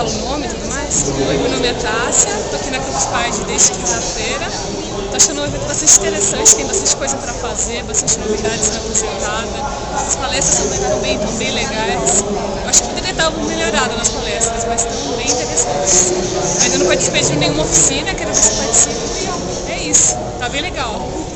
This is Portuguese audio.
falo o nome e tudo mais? Oi, meu nome é Tássia, estou aqui na Campus Party desde quinta-feira. Estou achando um evento bastante interessante, tem bastante coisa para fazer, bastante novidades sendo apresentada. As palestras também estão bem legais. Eu acho que poderia estar melhorado nas palestras, mas estão bem interessantes. Eu ainda não participei de nenhuma oficina, quero ver se participo e é isso, tá bem legal.